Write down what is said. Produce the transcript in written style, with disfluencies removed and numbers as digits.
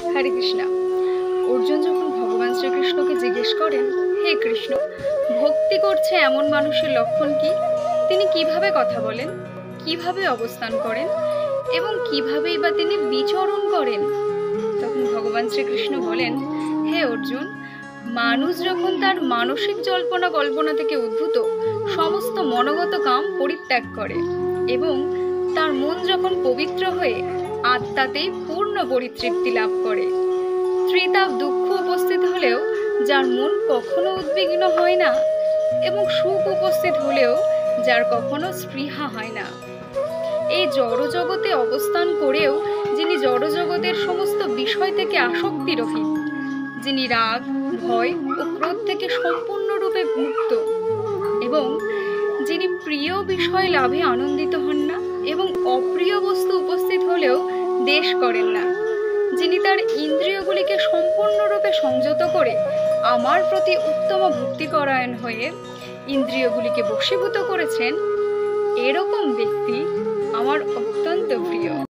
হরে কৃষ্ণ। অর্জুন যখন ভগবান শ্রীকৃষ্ণকে জিজ্ঞেস করেন, হে কৃষ্ণ, ভক্তি করছে এমন মানুষের লক্ষণ কি? তিনি কিভাবে কথা বলেন, কিভাবে অবস্থান করেন এবং কিভাবেই বা তিনি বিচরণ করেন? তখন ভগবান শ্রীকৃষ্ণ বলেন, হে অর্জুন, মানুষ যখন তার মানসিক জল্পনা কল্পনা থেকে উদ্ভূত সমস্ত মনোগত কাম পরিত্যাগ করে এবং তার মন যখন পবিত্র হয়ে আত্মাতেই পূর্ণ পরিতৃপ্তি লাভ করে, ত্রিতাপ দুঃখ উপস্থিত হলেও যার মন কখনো উদ্বিগ্ন হয় না এবং সুখ উপস্থিত হলেও যার কখনো স্পৃহা হয় না, এই জড়জগতে অবস্থান করেও যিনি জড়জগতের সমস্ত বিষয় থেকে আসক্তি রহিত, যিনি রাগ, ভয় ও ক্রোধ থেকে সম্পূর্ণরূপে মুক্ত এবং যিনি প্রিয় বিষয় লাভে আনন্দিত হন না এবং অপ্রিয় বস্তু উপস্থিত হলেও দ্বেষ করেন না, যিনি তার ইন্দ্রিয়গুলিকে সম্পূর্ণরূপে সংযত করে আমার প্রতি উত্তম ভক্তিপরায়ণ হয়ে ইন্দ্রিয়গুলিকে বশীভূত করেছেন, এরকম ব্যক্তি আমার অত্যন্ত প্রিয়।